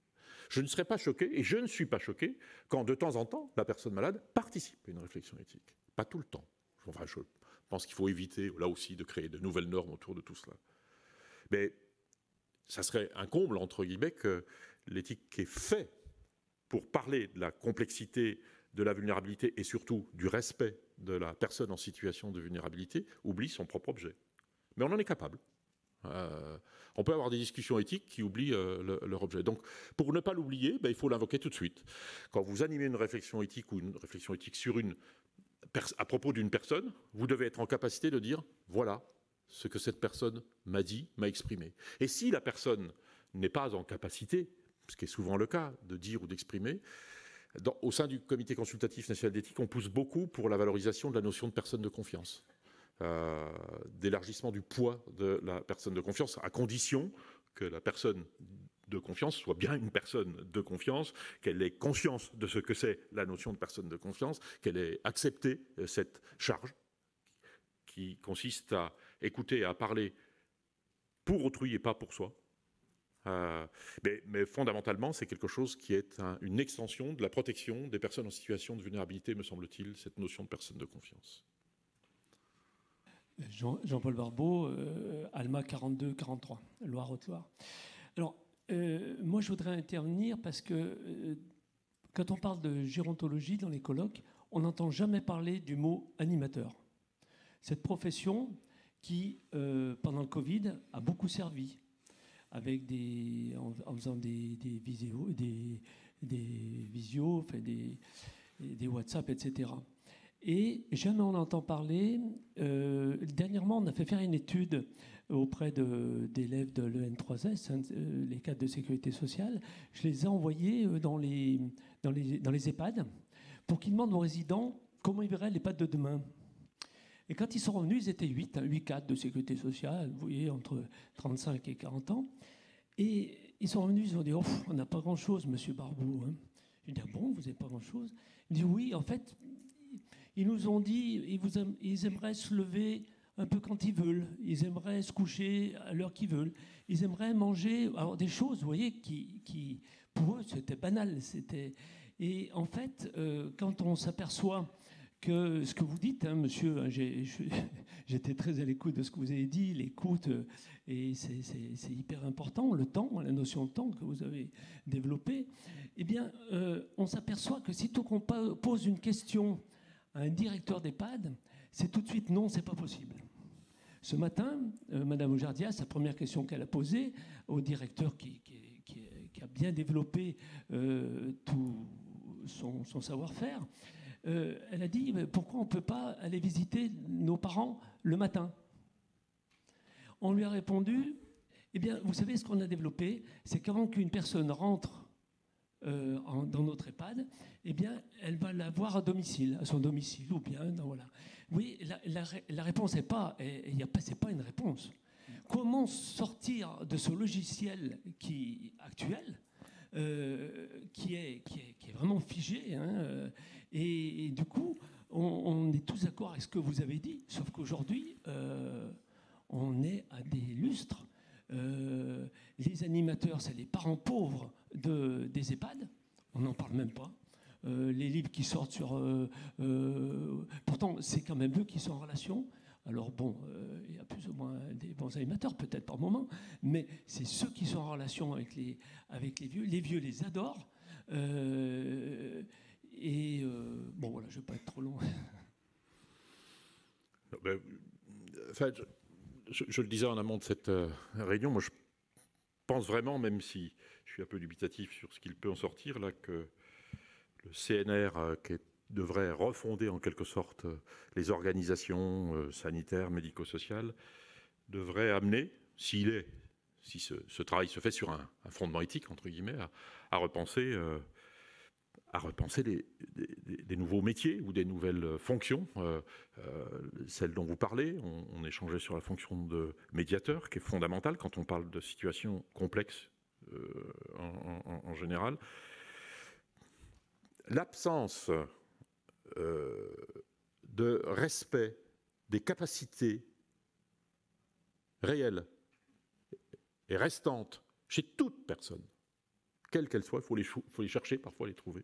Je ne serais pas choqué, et je ne suis pas choqué, quand de temps en temps, la personne malade participe à une réflexion éthique. Pas tout le temps. Enfin, je pense qu'il faut éviter, là aussi, de créer de nouvelles normes autour de tout cela. Mais ça serait un comble, entre guillemets, que l'éthique qui est faite pour parler de la complexité, de la vulnérabilité et surtout du respect de la personne en situation de vulnérabilité oublie son propre objet. Mais on en est capable. Euh, on peut avoir des discussions éthiques qui oublient euh, le, leur objet. Donc, pour ne pas l'oublier, ben, il faut l'invoquer tout de suite. Quand vous animez une réflexion éthique ou une réflexion éthique sur une, à propos d'une personne, vous devez être en capacité de dire « voilà ce que cette personne m'a dit, m'a exprimé ». Et si la personne n'est pas en capacité, ce qui est souvent le cas, de dire ou d'exprimer, dans, au sein du Comité consultatif national d'éthique, on pousse beaucoup pour la valorisation de la notion de personne de confiance. Euh, d'élargissement du poids de la personne de confiance, à condition que la personne de confiance soit bien une personne de confiance, qu'elle ait conscience de ce que c'est la notion de personne de confiance, qu'elle ait accepté cette charge qui consiste à écouter et à parler pour autrui et pas pour soi. Euh, mais, mais fondamentalement, c'est quelque chose qui est un, une extension de la protection des personnes en situation de vulnérabilité, me semble-t-il, cette notion de personne de confiance. Jean, Jean-Paul Barbeau, euh, Alma quarante-deux quarante-trois, Loire-Haute-Loire. Alors, euh, moi, je voudrais intervenir parce que euh, quand on parle de gérontologie dans les colloques, on n'entend jamais parler du mot animateur. Cette profession qui, euh, pendant le Covid, a beaucoup servi, avec des, en, en faisant des, des vidéos, des, des visios, enfin des, des WhatsApp, et cetera. Et jamais on entend parler. Euh, dernièrement, on a fait faire une étude auprès de, d'élèves de l'E N trois S, hein, les cadres de sécurité sociale. Je les ai envoyés dans les, dans les, dans les EHPAD pour qu'ils demandent aux résidents comment ils verraient l'EHPAD de demain. Et quand ils sont revenus, ils étaient huit, hein, huit cadres de sécurité sociale, vous voyez, entre trente-cinq et quarante ans. Et ils sont revenus, ils ont dit oh, « on n'a pas grand-chose, monsieur Barbeau. Hein. » Je dis ah, « bon, vous n'avez pas grand-chose ?» Ils disent « oui, en fait, ils nous ont dit ils, vous aiment, ils aimeraient se lever un peu quand ils veulent, ils aimeraient se coucher à l'heure qu'ils veulent, ils aimeraient manger, alors des choses, vous voyez, qui, qui pour eux, c'était banal. C'était... Et en fait, euh, quand on s'aperçoit que ce que vous dites, hein, monsieur, hein, j'ai, j'étais très à l'écoute de ce que vous avez dit, l'écoute, euh, et c'est, c'est, c'est hyper important, le temps, la notion de temps que vous avez développée, eh bien, euh, on s'aperçoit que sitôt qu'on pose une question à un directeur d'EHPAD, c'est tout de suite non, c'est pas possible. Ce matin, euh, Madame Ojardia, sa première question qu'elle a posée au directeur qui, qui, qui, qui a bien développé euh, tout son, son savoir-faire, Euh, elle a dit « Pourquoi on ne peut pas aller visiter nos parents le matin ?» On lui a répondu « Eh bien, vous savez, ce qu'on a développé, c'est qu'avant qu'une personne rentre euh, en, dans notre EHPAD, eh bien, elle va la voir à domicile, à son domicile, ou bien, non, voilà. » Oui, la, la, la réponse n'est pas, il y a pas, c'est pas une réponse. Comment sortir de ce logiciel qui, actuel, euh, qui, est, qui, est, qui est vraiment figé, hein, euh, Et, et du coup, on, on est tous d'accord avec ce que vous avez dit, sauf qu'aujourd'hui, euh, on est à des lustres. Euh, les animateurs, c'est les parents pauvres de, des EHPAD, on n'en parle même pas. Euh, les livres qui sortent sur... Euh, euh, pourtant, c'est quand même eux qui sont en relation. Alors bon, euh, il y a plus ou moins des bons animateurs, peut-être par moment, mais c'est ceux qui sont en relation avec les, avec les vieux. Les vieux les adorent. Euh, Et euh, bon, voilà, je ne vais pas être trop long. Ben, enfin, je, je le disais en amont de cette euh, réunion, moi je pense vraiment, même si je suis un peu dubitatif sur ce qu'il peut en sortir, là, que le C N R euh, qui est, devrait refonder en quelque sorte euh, les organisations euh, sanitaires, médico-sociales, devrait amener, s'il est, si ce, ce travail se fait sur un, un fondement éthique, entre guillemets, à, à repenser... Euh, à repenser des, des, des nouveaux métiers ou des nouvelles fonctions, euh, euh, celles dont vous parlez. On, on échangeait sur la fonction de médiateur, qui est fondamentale quand on parle de situations complexes euh, en, en, en général. L'absence euh, de respect des capacités réelles et restantes chez toute personne, quelles qu'elles soient, il faut les, faut les chercher, parfois les trouver,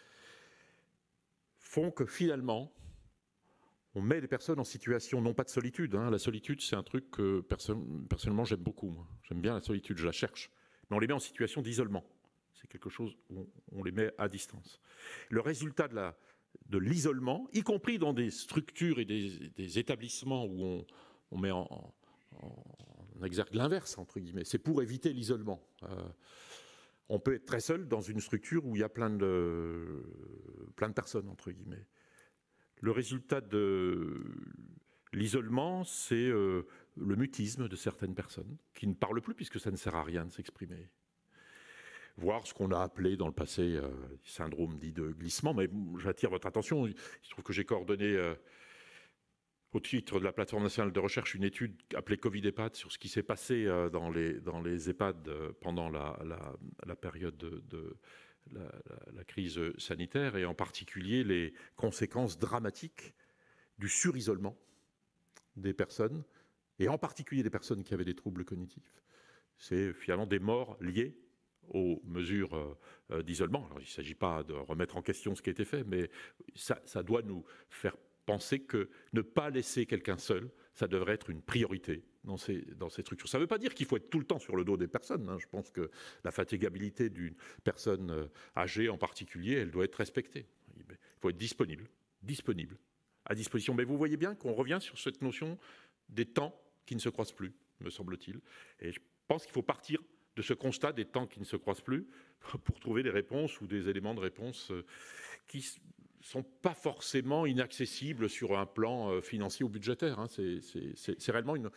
font que finalement, on met les personnes en situation, non pas de solitude, hein. La solitude, c'est un truc que personne, personnellement j'aime beaucoup, moi. J'aime bien la solitude, je la cherche, mais on les met en situation d'isolement. C'est quelque chose où on les met à distance. Le résultat de la, de l'isolement, y compris dans des structures et des, des établissements où on, on met en, en, en exergue l'inverse, entre guillemets, c'est pour éviter l'isolement. Euh, on peut être très seul dans une structure où il y a plein de, plein de personnes, entre guillemets. Le résultat de l'isolement, c'est euh, le mutisme de certaines personnes qui ne parlent plus puisque ça ne sert à rien de s'exprimer. Voir ce qu'on a appelé dans le passé euh, syndrome dit de glissement, mais j'attire votre attention. Il se trouve que j'ai coordonné euh, au titre de la plateforme nationale de recherche une étude appelée Covid EHPAD sur ce qui s'est passé euh, dans, les, dans les EHPAD euh, pendant la, la, la période de, de la, la, la crise sanitaire et en particulier les conséquences dramatiques du surisolement des personnes et en particulier des personnes qui avaient des troubles cognitifs. C'est finalement des morts liées aux mesures euh, d'isolement. Alors, il ne s'agit pas de remettre en question ce qui a été fait, mais ça, ça doit nous faire penser que ne pas laisser quelqu'un seul, ça devrait être une priorité dans ces, dans ces structures. Ça ne veut pas dire qu'il faut être tout le temps sur le dos des personnes, hein. Je pense que la fatigabilité d'une personne âgée en particulier, elle doit être respectée. Il faut être disponible, disponible, à disposition. Mais vous voyez bien qu'on revient sur cette notion des temps qui ne se croisent plus, me semble-t-il. Et je pense qu'il faut partir de ce constat des temps qui ne se croisent plus pour trouver des réponses ou des éléments de réponse qui ne sont pas forcément inaccessibles sur un plan financier ou budgétaire. Hein. C'est réellement une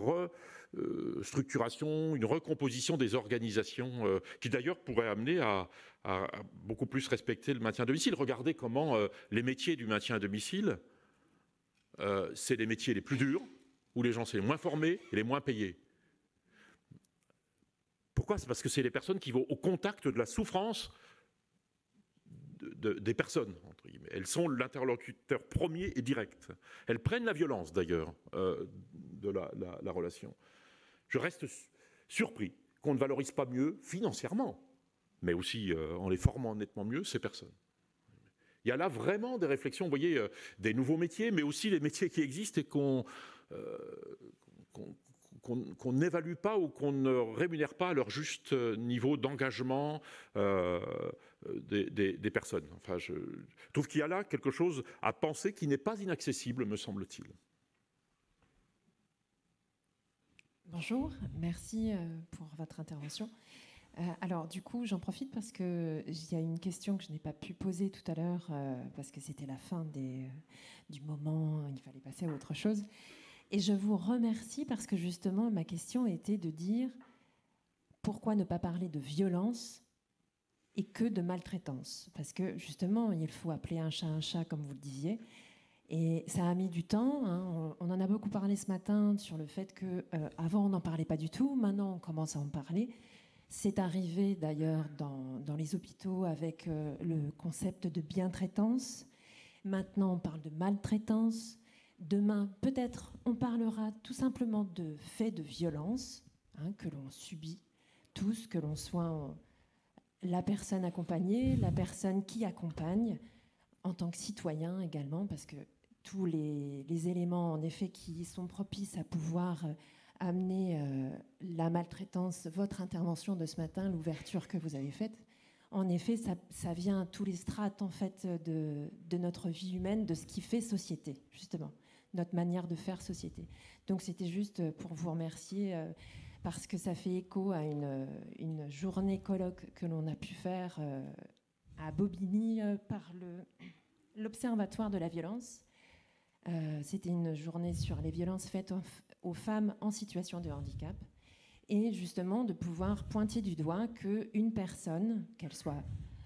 restructuration, une recomposition des organisations euh, qui d'ailleurs pourrait amener à, à, à beaucoup plus respecter le maintien à domicile. Regardez comment euh, les métiers du maintien à domicile, euh, c'est les métiers les plus durs, où les gens sont les moins formés et les moins payés. Pourquoi? C'est parce que c'est les personnes qui vont au contact de la souffrance de, de, des personnes, entre guillemets. Elles sont l'interlocuteur premier et direct. Elles prennent la violence, d'ailleurs, euh, de la, la, la relation. Je reste surpris qu'on ne valorise pas mieux, financièrement, mais aussi euh, en les formant nettement mieux, ces personnes. Il y a là vraiment des réflexions, vous voyez, euh, des nouveaux métiers, mais aussi les métiers qui existent et qu'on... Euh, qu'on qu'on n'évalue pas ou qu'on ne rémunère pas à leur juste niveau d'engagement euh, des, des, des personnes. Enfin, je trouve qu'il y a là quelque chose à penser qui n'est pas inaccessible, me semble-t-il. Bonjour, merci pour votre intervention. Euh, alors, du coup, j'en profite parce qu'il y a une question que je n'ai pas pu poser tout à l'heure euh, parce que c'était la fin des, du moment, il fallait passer à autre chose. Et je vous remercie parce que justement, ma question était de dire pourquoi ne pas parler de violence et que de maltraitance? Parce que justement, il faut appeler un chat un chat, comme vous le disiez. Et ça a mis du temps. Hein. On en a beaucoup parlé ce matin sur le fait qu'avant, euh, on n'en parlait pas du tout. Maintenant, on commence à en parler. C'est arrivé d'ailleurs dans, dans les hôpitaux avec euh, le concept de bientraitance. Maintenant, on parle de maltraitance. Demain, peut-être, on parlera tout simplement de faits de violence hein, que l'on subit tous, que l'on soit en, la personne accompagnée, la personne qui accompagne, en tant que citoyen également, parce que tous les, les éléments, en effet, qui sont propices à pouvoir euh, amener euh, la maltraitance, votre intervention de ce matin, l'ouverture que vous avez faite, en effet, ça, ça vient à tous les strates, en fait, de, de notre vie humaine, de ce qui fait société, justement. Notre manière de faire société. Donc c'était juste pour vous remercier euh, parce que ça fait écho à une, une journée colloque que l'on a pu faire euh, à Bobigny euh, par le, l'Observatoire de la violence. Euh, c'était une journée sur les violences faites aux, aux femmes en situation de handicap et justement de pouvoir pointer du doigt qu'une personne, qu'elle soit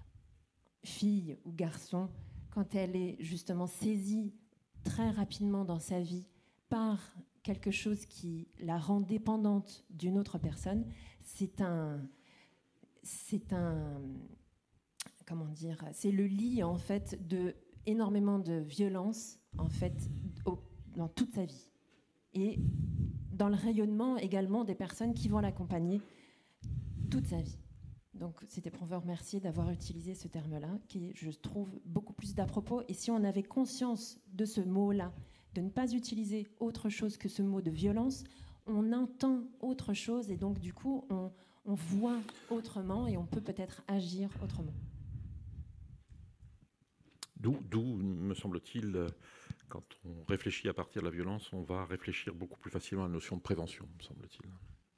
fille ou garçon, quand elle est justement saisie très rapidement dans sa vie par quelque chose qui la rend dépendante d'une autre personne, c'est un, c'est un, comment dire, c'est le lit en fait de énormément de violence en fait au, dans toute sa vie et dans le rayonnement également des personnes qui vont l'accompagner toute sa vie. Donc c'était pour vous remercier d'avoir utilisé ce terme-là, qui je trouve beaucoup plus d'à propos. Et si on avait conscience de ce mot-là, de ne pas utiliser autre chose que ce mot de violence, on entend autre chose et donc du coup on, on voit autrement et on peut peut-être agir autrement. D'où, d'où, me semble-t-il, quand on réfléchit à partir de la violence, on va réfléchir beaucoup plus facilement à la notion de prévention, me semble-t-il.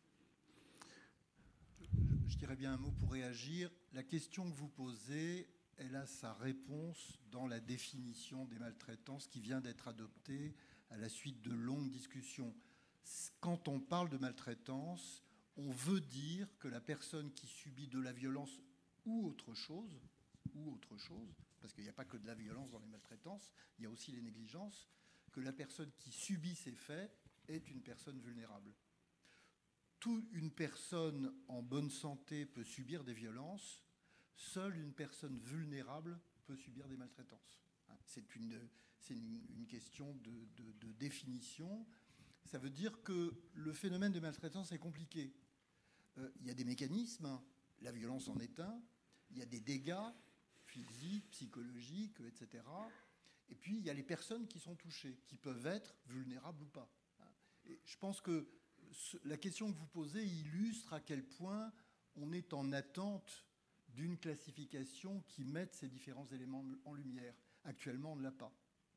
Je dirais bien un mot pour réagir. La question que vous posez, elle a sa réponse dans la définition des maltraitances qui vient d'être adoptée à la suite de longues discussions. Quand on parle de maltraitance, on veut dire que la personne qui subit de la violence ou autre chose, ou autre chose, parce qu'il n'y a pas que de la violence dans les maltraitances, il y a aussi les négligences, que la personne qui subit ces faits est une personne vulnérable. Toute une personne en bonne santé peut subir des violences, seule une personne vulnérable peut subir des maltraitances. C'est une, c'est une, une question de, de, de définition. Ça veut dire que le phénomène de maltraitance est compliqué. Euh, il y a des mécanismes, la violence en est un, il y a des dégâts physiques, psychologiques, et cetera. Et puis il y a les personnes qui sont touchées, qui peuvent être vulnérables ou pas. Et je pense que la question que vous posez illustre à quel point on est en attente d'une classification qui mette ces différents éléments en lumière. Actuellement, on ne l'a pas.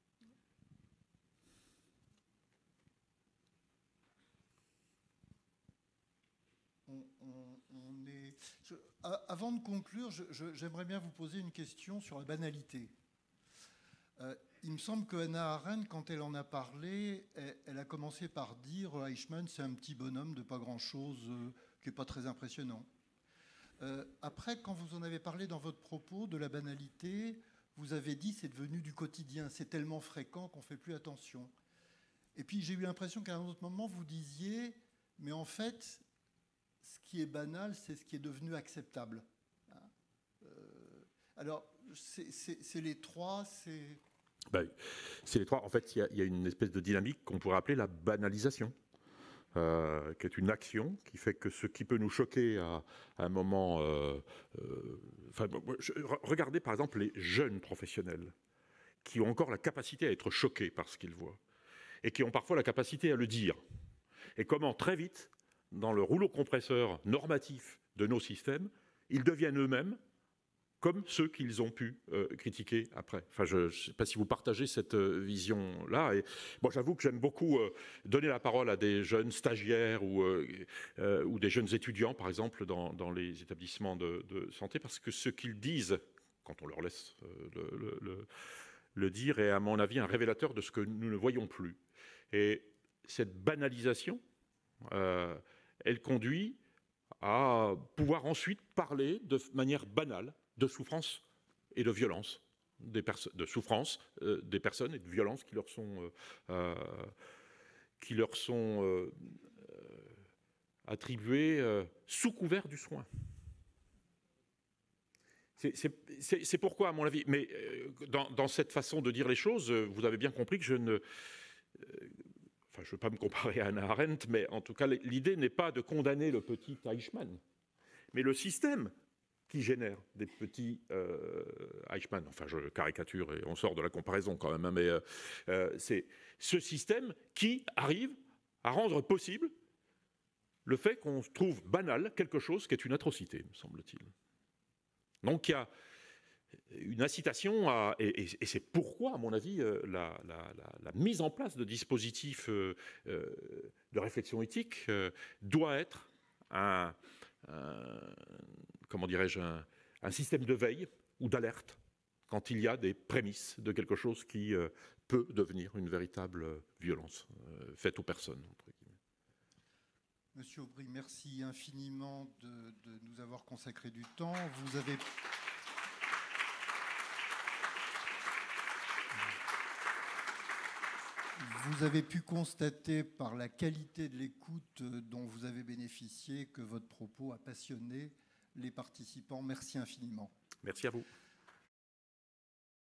On, on, on est... je, avant de conclure, je, je, j'aimerais bien vous poser une question sur la banalité. Euh, il me semble que Hannah Arendt, quand elle en a parlé, elle, elle a commencé par dire « Eichmann, c'est un petit bonhomme de pas grand-chose, euh, qui n'est pas très impressionnant ». Euh, après, quand vous en avez parlé dans votre propos de la banalité, vous avez dit « c'est devenu du quotidien, c'est tellement fréquent qu'on ne fait plus attention ». Et puis j'ai eu l'impression qu'à un autre moment, vous disiez « mais en fait, ce qui est banal, c'est ce qui est devenu acceptable ». Euh, alors, c'est, c'est, c'est les trois, c'est... Ben, c'est les trois. En fait, il y, y a une espèce de dynamique qu'on pourrait appeler la banalisation, euh, qui est une action qui fait que ce qui peut nous choquer à, à un moment... Euh, euh, enfin, je, regardez par exemple les jeunes professionnels qui ont encore la capacité à être choqués par ce qu'ils voient et qui ont parfois la capacité à le dire. Et comment très vite, dans le rouleau compresseur normatif de nos systèmes, ils deviennent eux-mêmes comme ceux qu'ils ont pu euh, critiquer après. Enfin, je ne sais pas si vous partagez cette euh, vision-là. Et bon, j'avoue que j'aime beaucoup euh, donner la parole à des jeunes stagiaires ou, euh, euh, ou des jeunes étudiants, par exemple, dans, dans les établissements de, de santé, parce que ce qu'ils disent, quand on leur laisse euh, le, le, le, le dire, est à mon avis un révélateur de ce que nous ne voyons plus. Et cette banalisation, euh, elle conduit à pouvoir ensuite parler de manière banale de souffrance et de violence, des de souffrance euh, des personnes et de violence qui leur sont, euh, euh, qui leur sont euh, attribuées euh, sous couvert du soin. C'est, c'est, c'est, c'est pourquoi, à mon avis, mais euh, dans, dans cette façon de dire les choses, vous avez bien compris que je ne... Euh, enfin, je ne veux pas me comparer à Hannah Arendt, mais en tout cas, l'idée n'est pas de condamner le petit Eichmann, mais le système qui génère des petits euh, Eichmann. Enfin, je caricature et on sort de la comparaison quand même, hein, mais euh, euh, c'est ce système qui arrive à rendre possible le fait qu'on trouve banal quelque chose qui est une atrocité, me semble-t-il. Donc, il y a une incitation à... Et, et, et c'est pourquoi, à mon avis, euh, la, la, la, la mise en place de dispositifs euh, euh, de réflexion éthique euh, doit être un... un comment dirais-je, un, un système de veille ou d'alerte quand il y a des prémices de quelque chose qui euh, peut devenir une véritable violence euh, faite aux personnes. Entre guillemets. Monsieur Aubry, merci infiniment de, de nous avoir consacré du temps. Vous avez... Vous avez pu constater par la qualité de l'écoute dont vous avez bénéficié que votre propos a passionné les participants. Merci infiniment. Merci à vous.